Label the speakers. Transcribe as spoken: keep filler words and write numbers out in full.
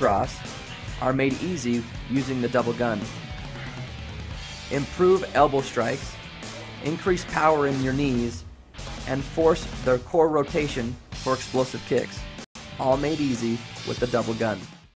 Speaker 1: cross are made easy using the double gun. Improve elbow strikes, increase power in your knees, and force the core rotation for explosive kicks, all made easy with the double gun.